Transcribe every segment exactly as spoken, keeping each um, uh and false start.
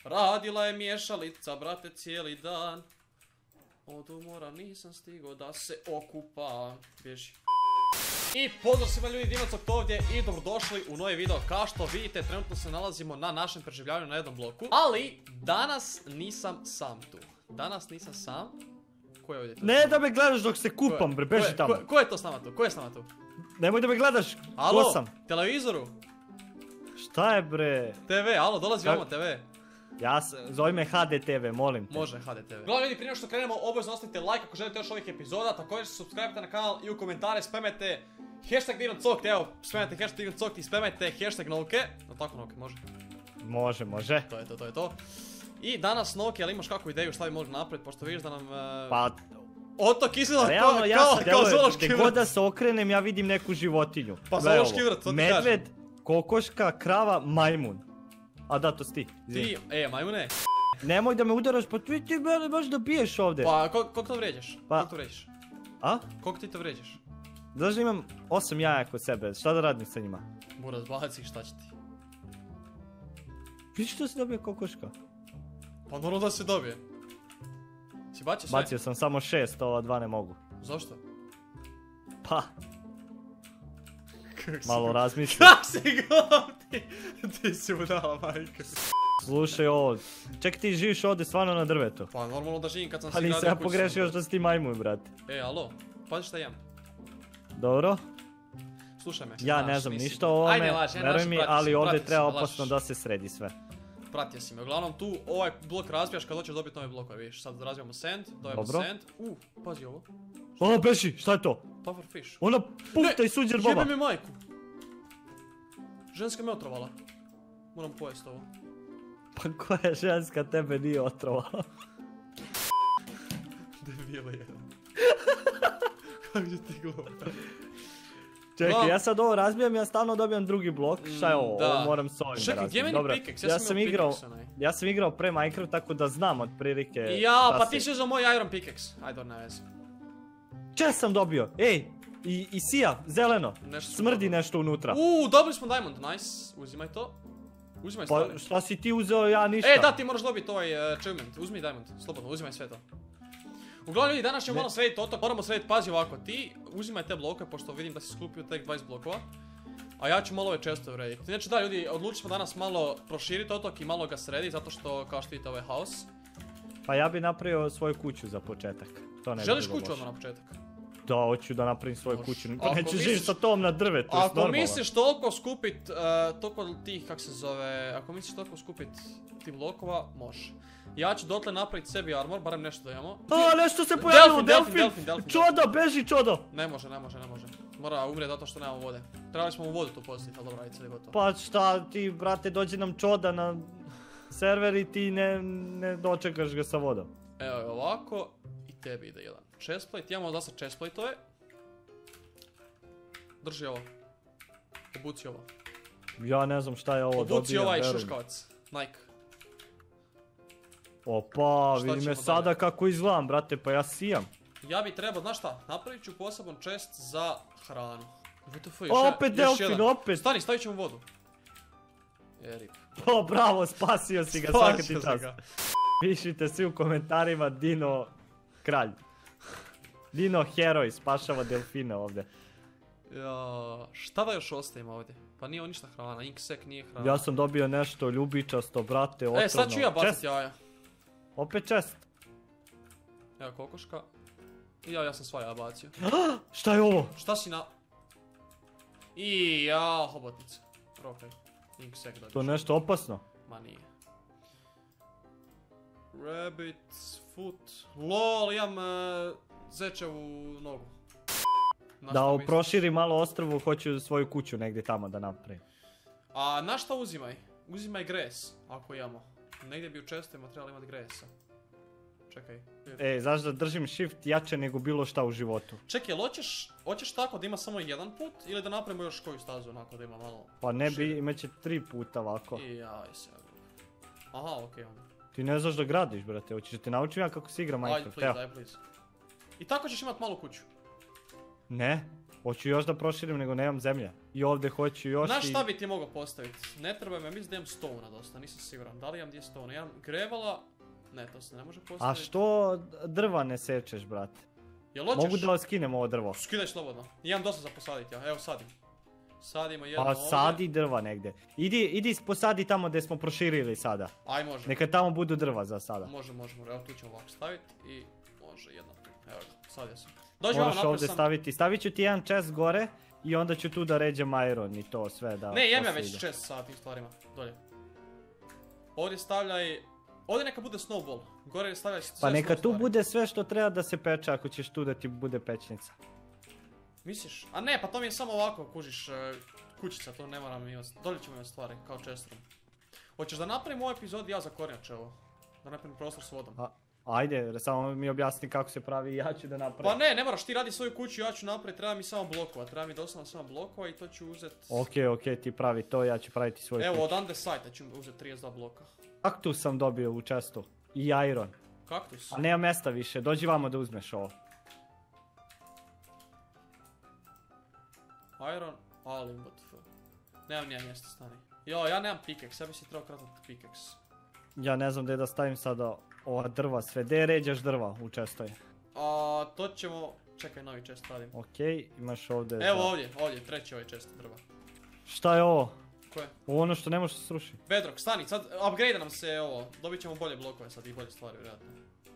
Radila je miješalica, brate, cijeli dan. Od umora nisam stigo da se okupam. Bježi. I pozdrav svima ljudi, Dinocok ovdje i dobrodošli u novi video. Kao što vidite, trenutno se nalazimo na našem preživljavanju na jednom bloku. Ali, danas nisam sam tu. Danas nisam sam. Ko je ovdje tu? Ne da me gledaš dok se kupam, bre, beži tamo. Ko, ko je to s nama tu? Ko je s nama tu? Nemoj da me gledaš, alo, ko sam? Televizoru? Šta je, bre? te ve, alo, dolazi vamo te ve. Ja se, zove me ha de te ve, molim te. Može ha de te ve. Uglavnom ljudi, prije nego što krenemo, obavezno ostavite like ako želite još ovih epizoda. Također se subscribe-te na kanal i u komentare spamete hashtag Dinocok, evo, spamete hashtag Dinocok i spamete hashtag Novke. No tako Novke, može? Može, može. To je to, to je to. I danas Novke, ali imaš kakvu ideju šta bi mogli napraviti, pošto vidiš da nam... Uh... Pa... Otok izgleda realno, kao, ja kao, sam, kao djeluje, zoološki gdje vrt. god da se okrenem, ja vidim neku životinju. Pa Gle zoološki ovo. vrt, to ti Medved, kokoška, krava, majmun. A da, to si ti. Ti, e, majmune. Nemoj da me udaraš, pa ti, ti mene baš da biješ ovdje. Pa, koliko to vrijeđaš? Pa- Koliko to vrijeđaš? A? Koliko ti to vrijeđaš? Znaš da imam osam jaja kod sebe, šta da radim sa njima? Buraz, baci ih, šta će ti? Vidiš što si dobio kokoška? Pa normalno da se dobije. Si bacio sve? Bacio sam samo šest, ova dva ne mogu. Zašto? Pa, Kak si malo go- razmisli. Kak si govni? Ti si udala, majka. Slušaj ovo, ček ti živiš ovdje stvarno na drvetu. Pa normalno da živim kad sam Pa si nisam gradio ja kuću pogrešio sam- još da si ti majmun, brate. E, alo, pazi šta imam. Dobro, Slušaj me. ja Znaš, ne znam nisi- ništa o Ajde, ovome, laži, ne veruj laži, mi, pratio si, ali ovdje pratio treba si me, opasno lažiš. da se sredi sve. Pratio si me. Uglavnom tu ovaj blok razbijaš kad hoćeš dobiti nove blokove, vidiš. Sad razbijamo sand, dojemo Dobro. sand. U, pazi ovo. O, beži, šta je to? Puffer fish. Ona pufta i suđer Jebe boba. mi majku. Ženska me otrovala. Moram pojesti ovo. Pa koja ženska tebe nije otrovala? Debile jedan. Kako će ti gleda? Čekaj, No. ja sad ovo razbijam, ja stalno dobijam drugi blok. Šta je ovo? Da. Ovo moram s ovim da Čekaj, gdje je razbijem. meni Dobro, pickaxe? Ja ja sam sam imao igrao, pickaxe onaj. ja sam igrao pre Minecraft, tako da znam otprilike. Ja, šta pa se- ti si uzeo moj iron pickaxe. Ajde, ne vezi. Čest sam dobio, ej, i, i sija, zeleno, Nešto sam smrdi dobio. nešto unutra. Uuu, dobili smo diamond, nice. Uzimaj to. Uzimaj Pa stvari. šta si ti uzeo, ja ništa. E, da, ti moraš dobiti ovaj uh, achievement. Uzmi diamond, slobodno, uzimaj sve to. Uglavnom ljudi, danas ćemo Ne. malo srediti otok, moramo srediti, pazi ovako, ti uzimaj te bloke, pošto vidim da si skupio tek dvadeset blokova. A ja ću malo ove često urediti. Znači da ljudi, odlučili smo danas malo proširiti otok i malo ga srediti, zato što, kao što vidite, ovaj house. Pa ja bi napravio svoju kuću za početak. To ne bi Želiš bilo kuću loše. odmah na početak? Da, hoću da napravim svoju Može. kuću. Ako Pa neću misliš- živjeti sa tom na drvetu, to je Ako normalno. misliš toliko skupit, uh, toliko tih, kak se zove, ako misliš toliko skupit tih blokova, može. Ja ću dotle napraviti sebi armor, barem nešto da imamo. A, nešto se pojavilo, Delfin, delfin, delfin, delfin, delfin. Čodo, beži čodo. Ne može, ne može, ne može. Mora umrijeti zato što nemamo vode. Trebali smo mu vodu tu postaviti, ali dobro, ajde, sad je gotovo. Pa šta ti, brate, dođe nam čoda na server i ti ne, ne dočekaš ga sa vodom. Evo je ovako, i tebi ide jedan chestplate. Imamo da sad chestplate-ove. Drži ovo. Obuci ovo. Ja ne znam šta je ovo, Obuci dobijam, ovaj veruj mi. šuškavac. Nike. Opa, Šta vidi me ćemo sada dalje? kako izgledam, brate, pa ja sijam. Ja bi trebao, znaš šta, napravit ću poseban chest za hranu. W T F, još Opet jedan- još delfin, jedan. opet. Stani, stavit ćemo vodu. E, rip. O, bravo, spasio si ga, svaka ti Spasio si čast. ga. Pišite svi u komentarima Dino kralj. Dino heroj, spašava delfine ovdje. Ja, šta da još ostavimo ovdje? Pa nije ovo ništa hrana, inksek nije hrana. Ja sam dobio nešto ljubičasto, brate, otrovno. E, sad ću ja Čest, baciti jaja. opet čest. Evo kokoška. I ja, ja sam sva jaja bacio. Šta je ovo? Šta si na... I ja, hobotnica. Okej. Inksek da To je nešto opasno. Ma nije. Rabbit's foot. Lol, imam uh, zečevu nogu. Na Da šta o, misliš? proširi malo ostrvu, hoću svoju kuću negdje tamo da napravim. A na šta uzimaj? Uzimaj gres, ako imamo. Negdje bi u čestima trebali imati gresa. Čekaj. E, znaš da držim shift jače nego bilo šta u životu. Čekaj, jel hoćeš, hoćeš tako da ima samo jedan put ili da napravimo još koju stazu onako da ima malo... Pa ne bi, šire? imat će tri puta ovako. I jaj se. Aha, okej onda. Ti ne znaš da gradiš, brate, hoćeš da te naučim ja kako se igra Ajde, Minecraft, please, evo. ajde, please. I tako ćeš imat malu kuću. Ne, hoću još da proširim nego nemam zemlje. I ovdje hoću još Znaš i... šta bi ti mogao postaviti? Ne treba mi, ja mislim da imam stona dosta, nisam siguran. Da li imam gdje stona? Imam grevala... Ne, to se ne može postaviti. A što drva ne sečeš, brate? Jel hoćeš? Mogu da skinem ovo drvo. Skidaj slobodno. Imam dosta za posaditi, ja. Evo sadim. Sadimo jedno Pa ovdje. sadi drva negdje. Idi, idi posadi tamo gdje smo proširili sada. Aj, može. Neka tamo budu drva za sada. Može, može, može. Evo tu ćemo ovako staviti i može jedno. Evo ga, sadio sam. Dođi vam Moraš napravio ovdje sam... staviti. Stavit ću ti jedan chest gore i onda ću tu da ređem iron i to sve da... Ne, jem ja poslije već ide. čest sa tim stvarima. Dolje. Ovdje stavljaj... Ovdje neka bude snowball. Gore stavljaj sve Pa neka snow tu stvari. bude sve što treba da se peče ako ćeš tu da ti bude pečnica. Misliš? A ne, pa to mi je samo ovako, kužiš, e, kućica, to ne moram imati. Dolje ćemo imati stvari, kao chestrom. Hoćeš da napravim u ovoj epizodi ja za kornjače ovo? Da napravim prostor s vodom. A, ajde, samo mi objasni kako se pravi i ja ću da Pa napravim. ne, ne moraš, ti radi svoju kuću, ja ću napraviti, treba mi samo blokova, treba mi doslovno samo blokova i to ću uzeti... Okej, okej, ti pravi to, ja ću praviti svoj Evo, kuću. od andesite ću uzeti trideset dva bloka. Kaktus sam dobio u chestu. I iron. Kaktus? A nema mjesta više, dođi vamo da uzmeš ovo. Iron, ali what the fuck. Nemam nijem mjesta, stani. Jo, ja nemam pickaxe, ja bi si trebao kratati pickaxe. Ja ne znam gdje da stavim sada ova drva sve. Gdje ređaš drva u chestu je? A, to ćemo... Čekaj, novi chest radim. Okej, imaš ovdje... Evo za- ovdje, ovdje, treći ovaj chest drva. Šta je ovo? Koje? Ovo ono što ne može se srušiti. Bedrock, stani, sad upgrade nam se ovo, dobit ćemo bolje blokove sad i bolje stvari, vjerojatno.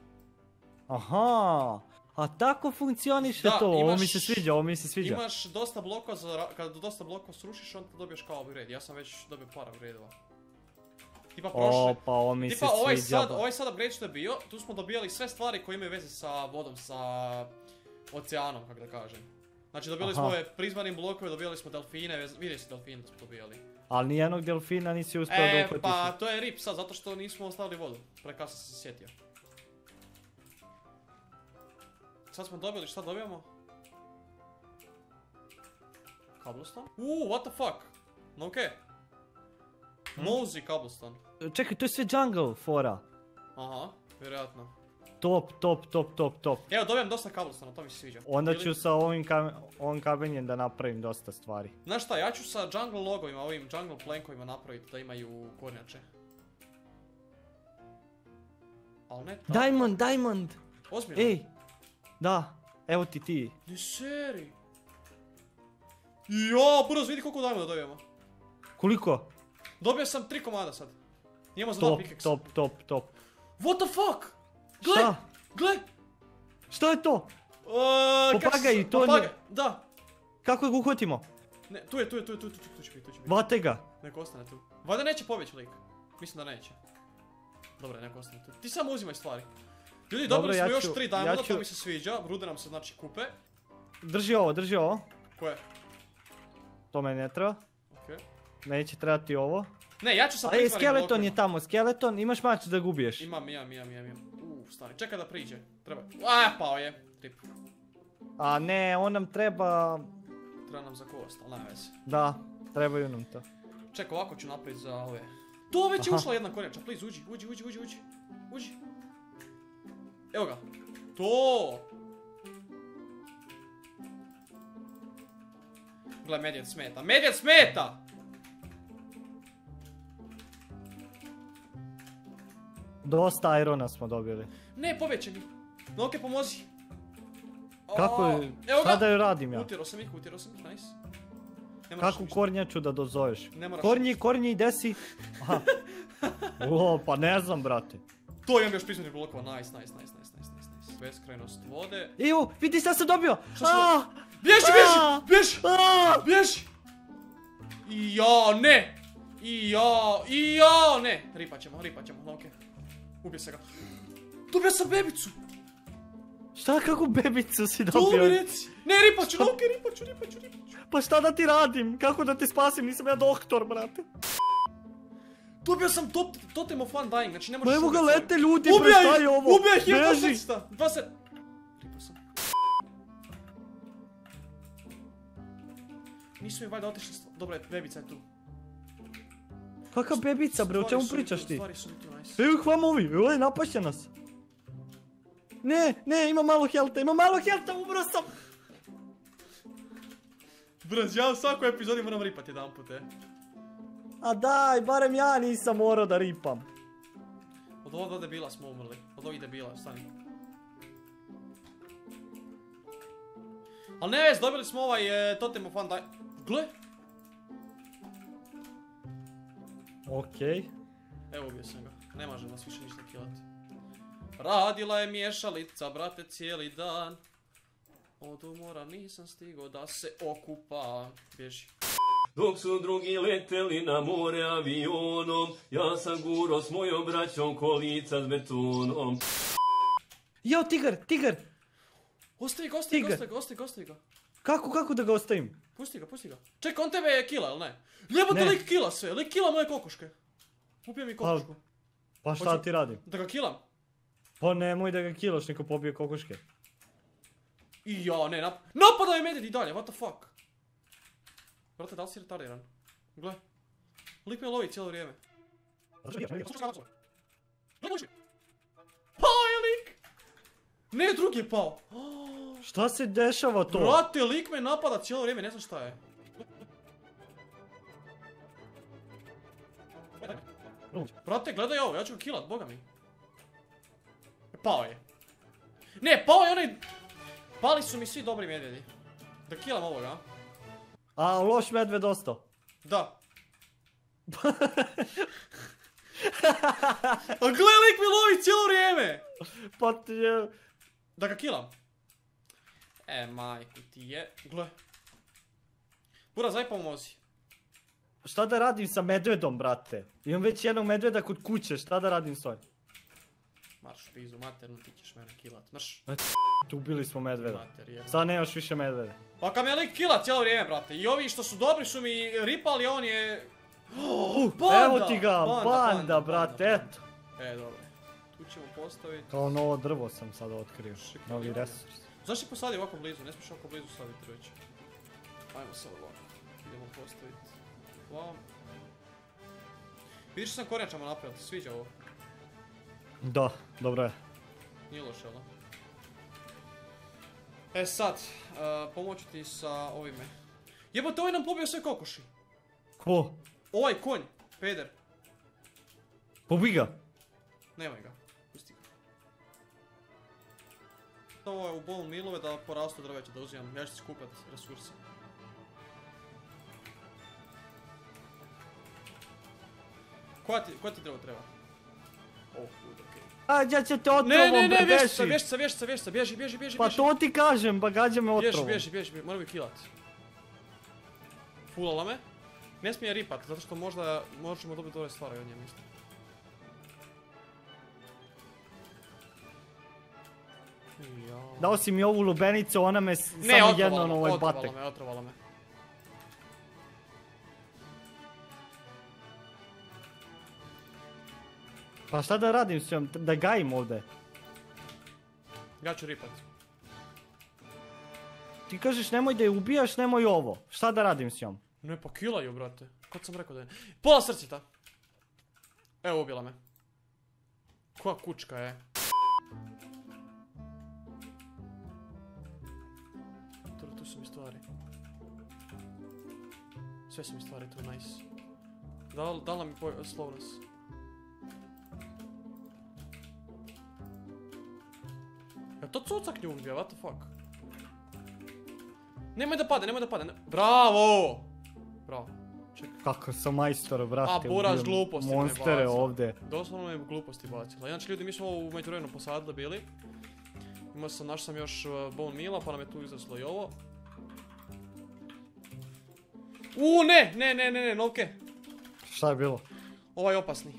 Aha, a tako funkcioniše Da, to, ovo imaš- mi se sviđa, ovo mi se sviđa. Imaš dosta blokova, za, ra- kada dosta blokova srušiš, onda dobiješ kao upgrade, ja sam već dobio par upgrade-ova. Tipa prošle, Opa, ovo mi se tipa ovaj sviđa. sad, ovaj sad upgrade što je bio, tu smo dobijali sve stvari koje imaju veze sa vodom, sa oceanom, kako da kažem. Znači dobili smo Aha. ove prizmanim blokove, dobijali smo delfine, vez- vidio si delfine da smo dobijali. Ali nijednog delfina nisi uspio da E, uhvatiš. pa to je rip sad, zato što nismo ostavili vodu, prekasno sam se sjetio. Sad smo dobili, šta dobijamo? Cobblestone? Uuu, what the fuck? No okej. Hm? Mosey cobblestone. Čekaj, to je sve jungle fora. Aha, vjerojatno. Top, top, top, top, top. Evo, dobijam dosta cobblestone, to mi se sviđa. Onda Ili- ću sa ovim, kamen, ovim kamenjem da napravim dosta stvari. Znaš šta, ja ću sa jungle logovima, ovim jungle plankovima napraviti da imaju kornjače. Al ne tako. Diamond, diamond! Ozbiljno? Ej! Da, evo ti ti. Ne seri. Jo, Buraz, vidi koliko diamonda dobijemo. Koliko? Dobio sam tri komada sad. Imamo za dva Top, pickaxe. top, top, top. What the fuck? Gle, Šta? gle. Što je to? Uh, Papagaj, to papagaj, nije- da. Kako ga uhvatimo? Ne, tu je, tu je, tu je, tu, tu, tu, tu će biti, tu će biti. Vate ga. Neko ostane tu. Valjda neće pobjeći lik. Mislim da neće. Dobro, neko ostane tu. Ti samo uzimaj stvari. Ljudi, Dobro, dobili ja smo još ću- tri ja diamonda, ću- to mi se sviđa. Rude nam se znači kupe. Drži ovo, drži ovo. Koje? To me ne treba. Okej. Meni će trebati ovo. Ne, ja ću sa A prizmanim skeleton blokovima. je tamo, skeleton, imaš mač da gubiješ. Imam, imam, imam, imam, imam. Uuu, stani, čekaj da priđe. Treba. A, pao je. Rip. A ne, on nam treba... Treba nam za kost, ali nema veze. Da, trebaju nam to. Čekaj, ovako ću napraviti za ove. To već je Aha. ušla jedna kornjača, please, uđi, uđi, uđi, uđi, uđi. Uđi. Evo ga. To! Gle, medvjed smeta. Medvjed smeta! Dosta irona smo dobili. Ne, pobjeće mi. No, okej, pomozi. Kako A, je, Evo šta ga! da joj radim ja? Utjero sam ih, utjero sam ih, nice. Ne moraš Kakvu ništa. kornjaču da dozoveš? Ne moraš Kornji, kornji, gdje si? Aha. O, pa ne znam, brate. To imam još pismenih blokova, nice, nice, nice, nice, nice, nice, nice. Beskrajnost vode. Evo, vidi šta sam dobio! Šta si A, Bježi, A! bježi, bježi! a, Bježi! I ja, ne! I ja, i ja, ne! Ripat ćemo, ripat ćemo, no okej. Ubije se ga. Dobio sam bebicu! Šta, kakvu bebicu si To mi dobio? reci! Ne, ripat ću, no okej, ripat ću, ripat ću, ripat ću. Pa šta da ti radim? Kako da te spasim? Nisam ja doktor, brate. Dobio sam tot, Totem of Undying, znači ne možeš... Ma evo ga, ubiti lete ljudi, stvari. bre, Ubijaj, šta je ovo? ubijaj ih, jedna Beži. srsta! Dva se... Ripao sam. Nisu mi valjda otišli stva... Dobra, bebica je tu. Kakva bebica, bre, o Stvari čemu su mi pričaš tu, ti? Stvari su mi tu, nice. Evo ih vam ovi, evo je, napašće nas. Ne, ne, ima malo helta, ima malo helta, umro sam. Braz, ja u svakoj epizodi moram ripat jedan put, e. A daj, barem ja nisam morao da ripam. Od ova dva debila smo umrli. Od ovih debila, stani. Ali ne vez, dobili smo ovaj e, Totem of Undying. Gle! Okej. Evo ubio sam ga. Ne može nas više ništa killat. Radila je miješalica, brate, cijeli dan. Od umora nisam stigo da se okupa. Bježi. Dok su drugi leteli na more avionom, ja sam guro s mojom braćom kolica s betonom. Jao, tigar, tigar! Ostavi ga, ostavi ga, Tigar. ostavi ga, ostavi ga, ostavi ga. Kako, kako da ga ostavim? Pusti ga, pusti ga. Čekaj, on tebe je kila, ili ne? Jebote, Ne. lik kila sve, lik kila moje kokoške. Ubije mi kokošku. Pa šta Hoću- ti radim? Da ga kilam? Pa nemoj da ga kiloš, neko pobije kokoške. I ja, ne, nap... napadao je medvjed i dalje, what the fuck? Brate, da li si retardiran? Gle. Lik me lovi cijelo vrijeme. Pao je lik! Ne, drugi je pao. Šta se dešava to? Brate, lik me napada cijelo vrijeme, ne znam šta je. Brate, gledaj ovo, ja ću ga killat, boga mi. Pao je. Ne, pao je onaj... Pali su mi svi dobri medvjedi. Da killam ovoga, a? A, loš medved ostao. Da. A gle, lik mi lovi cijelo vrijeme! Pa ti je... Da ga killam. E, majku ti je. Gle. Pura, zaj pomozi. Šta da radim sa medvedom, brate? Imam već jednog medveda kod kuće, šta da radim s ovim? Marš pizu, maternu, ti ćeš mene killat. Marš. Ubili smo medveda. Mater, je. Sad nemaš više medvede. Pa kad me lik killat cijelo vrijeme, brate. I ovi što su dobri su mi ripali, on je... Uh, Banda! evo ti ga, Banda, banda, banda, brate, banda. eto. E, dobro. Tu ćemo postaviti. Kao novo drvo sam sada otkrio, Šikar, novi ja. resurs. Zašto si posadio ovako blizu? Ne smiješ ovako blizu staviti već. Ajmo sad ovako. Idemo postaviti. Vam. Vidiš što sam kornjačama napravio, ti se sviđa ovo? Da, dobro je. Nije loše, ali? E sad, uh, pomoću ti sa ovime. Jebote, ovaj nam pobio sve kokoši. Ko? Ovaj konj, peder. Pobi ga. Nemoj ga, pusti ga. Ovo je u bone mealove da porastu drveće, da uzimam, ja ću skupat resurse. Koja ti, koja ti drvo treba? Oh, good, okej. A, ja će te otrovom, Ne, ne, ne, bre, vješica, beži. vješica, vješica, vješica, bježi, bježi, bježi, Pa bježi. to ti kažem, pa gađa me Bježi, otrovom. bježi, bježi, bježi, moram ga killat. Fulala me. Ne smije ripat, zato što možda možemo dobiti dobre stvari od nje, mislim. Jao. Dao si mi ovu lubenicu, ona me s- Ne, samo otrovala jedno me, na ovaj otrovala batek. me, otrovala me. Pa šta da radim s njom, da gajim ovdje? Ja ću ripat. Ti kažeš nemoj da je ubijaš, nemoj ovo. Šta da radim s njom? Ne, pa kilaju, brate. Kad sam rekao da je... Pola srcita. Evo, ubila me. Koja kučka je. Tu, tu su mi stvari. Sve su mi stvari tu, nice. Dal, dala mi poj... slovnas. Ja to cucak nju ubija, what the fuck? Nemoj da pade, nemoj da pade. Ne... Bravo! Bravo. Čekaj. Kako sam majstor, brate. A, buraš ubijam gluposti me Monstere baca. ovdje. Doslovno me gluposti bacila. Inače ljudi, mi smo ovo u međuvremenu posadili bili. Imao sam, našao sam još uh, bone meala, pa nam je tu izraslo i ovo. Uuu, ne, ne, ne, ne, ne, novke. Šta je bilo? Ovaj opasni.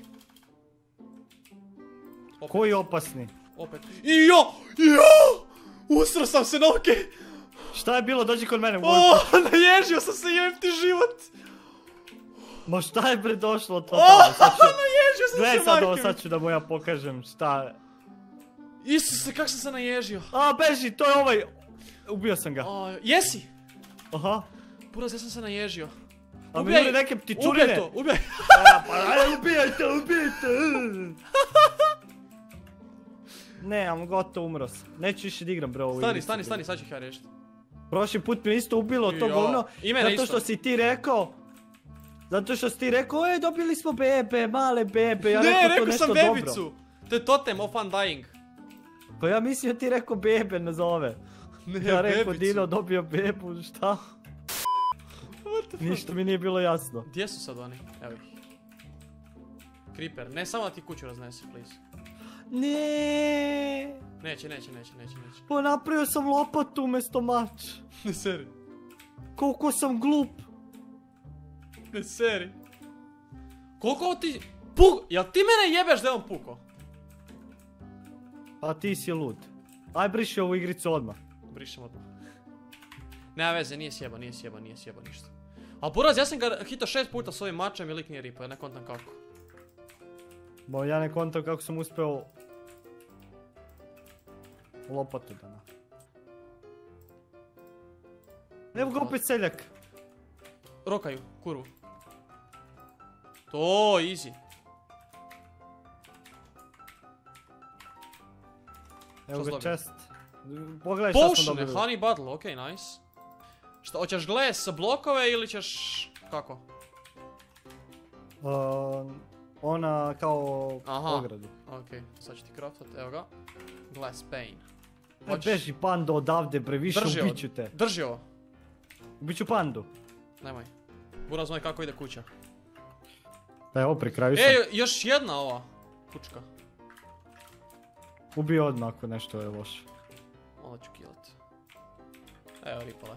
Opet, Koji opasni? opet. I jo, jo! Usro sam se, novke! Šta je bilo? Dođi kod mene. O, Vojko. naježio sam se, jebim ti život! Ma šta je bre došlo od O, toga? Sad ću... naježio sam Gledaj se, sad ovo, majke mi. sad ću da mu ja pokažem šta... Isuse, kak sam se naježio. A, beži, to je ovaj... Ubio sam ga. A, jesi? Aha. Buraz, ja sam se naježio. A mi Ubijaj- ili neke ptičurine. Ubijaj to, ubijaj. A, pa ajde, ubijajte, ubijajte. Ne, am gotovo, umro sam. Neću više da igram bre ovo. Stani, stani, stani, sad ću ih ja riješiti. Prošli put mi isto ubilo to Ja, govno, i mene zato isto. što si ti rekao... Zato što si ti rekao, ej, dobili smo bebe, male bebe, ja Ne, rekao to rekao nešto sam dobro. bebicu. To je totem of undying. Pa ja mislio ti rekao bebe nazove. Ne, Ja rekao bebicu. Dino dobio bebu, šta? Ništa mi nije bilo jasno. Gdje su sad oni? Evo ih. Creeper, ne samo da ti kuću raznese, please. Ne. Neće, neće, neće, neće, neće. Pa napravio sam lopatu umjesto mač. Ne seri. Koliko sam glup. Ne seri. Koliko ti... Puk... Jel ti mene jebeš da je on puko? A ti si lud. Aj briši ovu igricu odmah. Brišemo odmah. Nema veze, nije sjeba, nije sjeba, nije sjeba ništa. A buraz, ja sam ga hitao šest puta s ovim mačem i lik nije ripao, ja ne kontam kako. Bo ja ne kontam kako sam uspeo... Lopatu da na. Evo ga opet seljak. Rokaju, kurvu. To, easy. Evo Što ga si chest. Pogledaj šta smo Potion, dobili. honey bottle, okej, nice. Šta, hoćeš glass blokove ili ćeš... Kako? Uh, ona kao Aha. ogradu. Okej, sad ću ti craftat, evo ga. Glass pane. E, Hoćeš- beži pando odavde bre, više Drži ovo, ubiću te. drži ovo. Ubiću pandu. Nemoj. Buraz moj kako ide kuća. Da evo pri kraju sam. Ej, još jedna ova. Kučka. Ubio odmah ako nešto je loše. Onda ću killat. Evo ripale.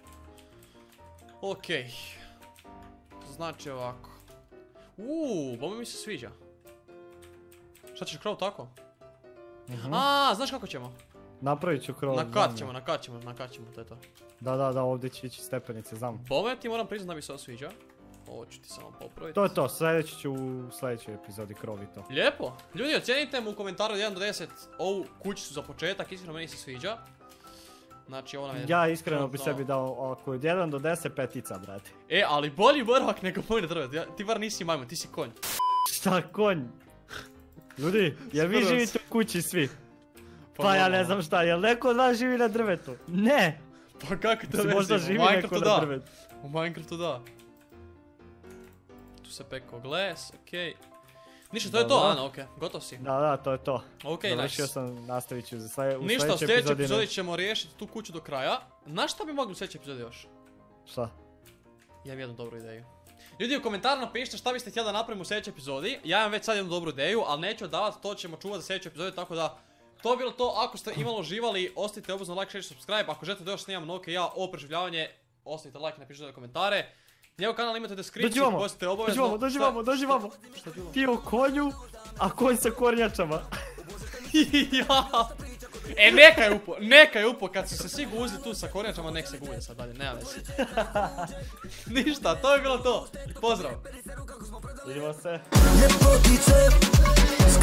Okej. Znači ovako. Uuu, bome mi se sviđa. Šta ćeš krov tako? Mhm. A, znaš kako ćemo? Napravit ću krov. Na znam kat ja. ćemo, na kat ćemo, na kat ćemo, to je to. Da, da, da, ovdje će ići stepenice, znam. Bome ti moram priznat da mi se ovo sviđa. Ovo ću ti samo popraviti. To je to, sljedeći ću u sljedećoj epizodi krov i to. Lijepo. Ljudi, ocijenite mu u komentaru od jedan do deset ovu kućicu za početak, iskreno meni se sviđa. Znači ovo nam je... Ja iskreno bi trenutno- sebi dao, ako od jedan do deset petica, brate. E, ali bolji boravak nego moj na drvetu. Ja- Ti bar nisi majmun, ti si konj. Šta konj? Ljudi, jel vi Skoro živite u kući svi? Pa ja ne znam šta, jel neko od vas živi na drvetu? Ne! Pa kako to Mislim, možda vezi? živi U neko Minecraftu na da. drvetu. U Minecraftu da. Tu se pekao glass, okej. Ništa, to je to, Dobro. Ana, okej, gotov si. Da, da, to je to. Okej, Završio nice. sam, nastavit ću za slje, u Ništa, u sljedećoj sljedećoj epizodi. epizodi ćemo riješiti tu kuću do kraja. Znaš šta bi mogli u sljedećoj epizodi još? Šta? Ja imam jednu dobru ideju. Ljudi, u komentaru napišite šta biste htjeli da napravimo u sljedećoj epizodi. Ja imam već sad jednu dobru ideju, ali neću odavati, to ćemo čuvati za sljedeću epizodu, tako da... To je bilo to, ako ste imalo uživali, ostavite obvezno like, share, subscribe. Ako želite da još snimam Noke ja ovo preživljavanje, ostavite like i napišite komentare. Njegov kanal imate u deskripciji, Dođi vamo, postite dođi obavezno. vamo, dođi Šta- vamo, dođi šta- vamo. Šta ti je ovo? Ti o konju, a konj sa kornjačama. Ja. E, neka je upo, neka je upo, kad su se svi guzli tu sa kornjačama, nek se guze sad dalje, nema veze. Ništa, to je bilo to. Pozdrav. Vidimo se. Ljepotice,